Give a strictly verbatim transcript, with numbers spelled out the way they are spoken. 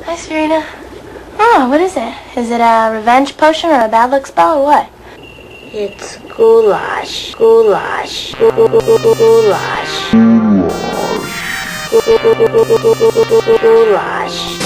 Hi, Serena. Oh, what is it? Is it a revenge potion or a bad luck spell or what? It's goulash. Goulash. Goulash. Goulash.